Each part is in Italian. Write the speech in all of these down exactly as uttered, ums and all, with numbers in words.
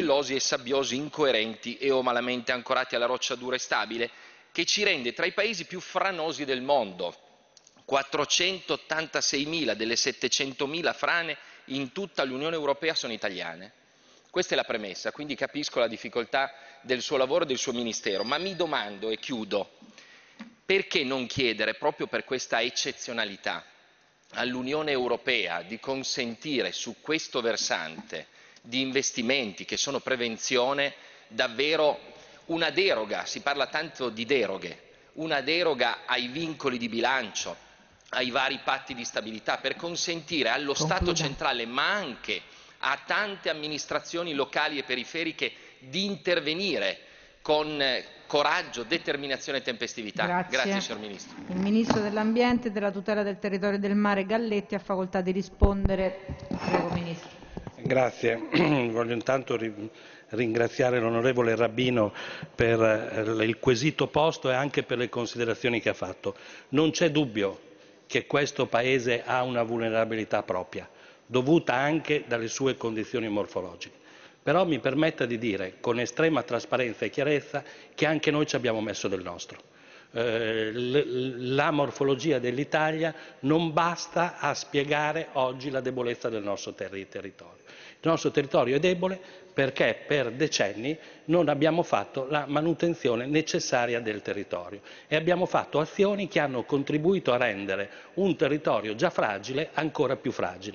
argillosi e sabbiosi incoerenti e o malamente ancorati alla roccia dura e stabile, che ci rende tra i paesi più franosi del mondo. quattrocentottantaseimila delle settecentomila frane in tutta l'Unione Europea sono italiane. Questa è la premessa, quindi capisco la difficoltà del suo lavoro e del suo Ministero, ma mi domando e chiudo, perché non chiedere, proprio per questa eccezionalità, all'Unione Europea di consentire su questo versante di investimenti che sono prevenzione davvero una deroga, si parla tanto di deroghe, una deroga ai vincoli di bilancio, ai vari patti di stabilità, per consentire allo Concluda. Stato centrale, ma anche a tante amministrazioni locali e periferiche, di intervenire con coraggio, determinazione e tempestività. Grazie. Grazie, signor Ministro. Il Ministro dell'Ambiente e della Tutela del Territorio e del Mare Galletti ha facoltà di rispondere. Prego, Ministro. Grazie. Voglio intanto ringraziare l'onorevole Rabino per il quesito posto e anche per le considerazioni che ha fatto. Non c'è dubbio che questo Paese ha una vulnerabilità propria, dovuta anche dalle sue condizioni morfologiche. Però mi permetta di dire con estrema trasparenza e chiarezza che anche noi ci abbiamo messo del nostro. Eh, la morfologia dell'Italia non basta a spiegare oggi la debolezza del nostro terri territorio. Il nostro territorio è debole perché per decenni non abbiamo fatto la manutenzione necessaria del territorio e abbiamo fatto azioni che hanno contribuito a rendere un territorio già fragile ancora più fragile.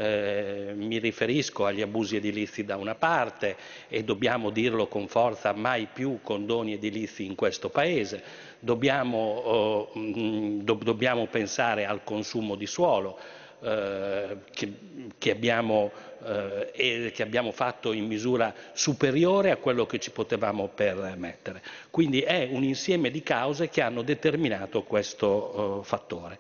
Eh, mi riferisco agli abusi edilizi da una parte, e dobbiamo dirlo con forza, mai più condoni edilizi in questo Paese, dobbiamo, oh, mh, do dobbiamo pensare al consumo di suolo eh, che, che, abbiamo, eh, e che abbiamo fatto in misura superiore a quello che ci potevamo permettere. Quindi è un insieme di cause che hanno determinato questo uh, fattore.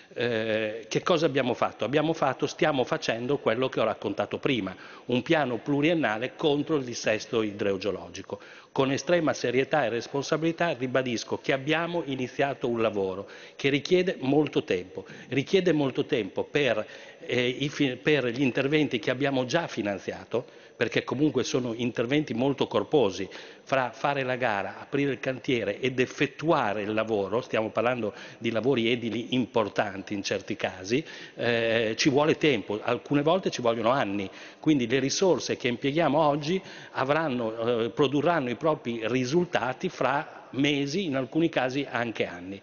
Eh, che cosa abbiamo fatto? Abbiamo fatto, stiamo facendo quello che ho raccontato prima, un piano pluriennale contro il dissesto idrogeologico. Con estrema serietà e responsabilità ribadisco che abbiamo iniziato un lavoro che richiede molto tempo, richiede molto tempo per, eh, i, per gli interventi che abbiamo già finanziato, perché comunque sono interventi molto corposi, fra fare la gara, aprire il cantiere ed effettuare il lavoro, stiamo parlando di lavori edili importanti in certi casi, eh, ci vuole tempo, alcune volte ci vogliono anni, quindi le risorse che impieghiamo oggi avranno, eh, produrranno i propri risultati fra mesi, in alcuni casi anche anni.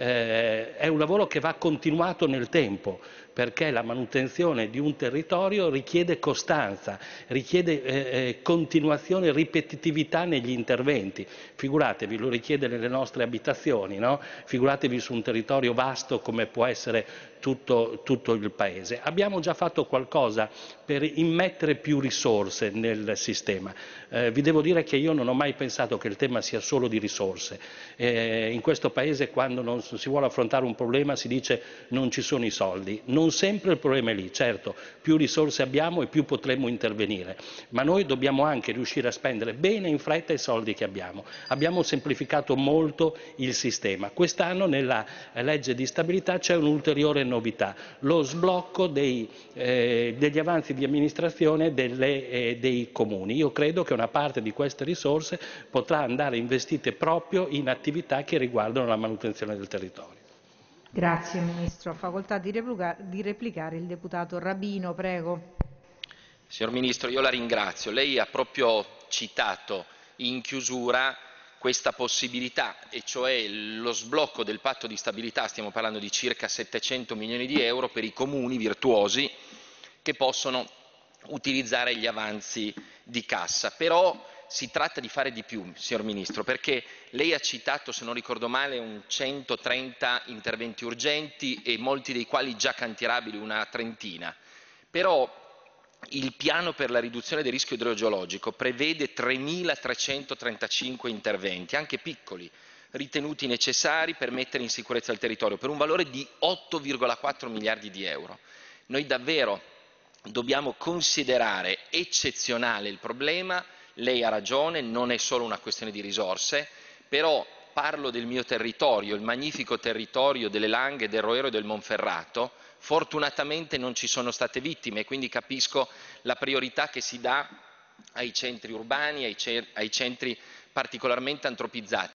Eh, è un lavoro che va continuato nel tempo, perché la manutenzione di un territorio richiede costanza, richiede eh, continuazione e ripetitività negli interventi. Figuratevi, lo richiede nelle nostre abitazioni, no? Figuratevi su un territorio vasto come può essere tutto, tutto il Paese. Abbiamo già fatto qualcosa per immettere più risorse nel sistema. Eh, vi devo dire che io non ho mai pensato che il tema sia solo di risorse. Eh, in questo Paese quando non si vuole affrontare un problema si dice non ci sono i soldi. Non sempre il problema è lì, certo, più risorse abbiamo e più potremo intervenire, ma noi dobbiamo anche riuscire a spendere bene in fretta i soldi che abbiamo. Abbiamo semplificato molto il sistema. Quest'anno nella legge di stabilità c'è un'ulteriore novità, lo sblocco dei, eh, degli avanzi di amministrazione delle, eh, dei comuni. Io credo che una parte di queste risorse potrà andare investite proprio in attività che riguardano la manutenzione del territorio. Grazie Ministro. Ha facoltà di replicare, di replicare il deputato Rabino, prego. Signor Ministro, io la ringrazio. Lei ha proprio citato in chiusura questa possibilità, e cioè lo sblocco del patto di stabilità, stiamo parlando di circa settecento milioni di euro per i comuni virtuosi che possono utilizzare gli avanzi di cassa. Però si tratta di fare di più, signor Ministro, perché lei ha citato, se non ricordo male, un centotrenta interventi urgenti e molti dei quali già cantierabili, una trentina. Però il piano per la riduzione del rischio idrogeologico prevede tremilatrecentotrentacinque interventi, anche piccoli, ritenuti necessari per mettere in sicurezza il territorio, per un valore di otto virgola quattro miliardi di euro. Noi davvero dobbiamo considerare eccezionale il problema. Lei ha ragione, non è solo una questione di risorse, però parlo del mio territorio, il magnifico territorio delle Langhe, del Roero e del Monferrato. Fortunatamente non ci sono state vittime, quindi capisco la priorità che si dà ai centri urbani, ai, ai centri particolarmente antropizzati.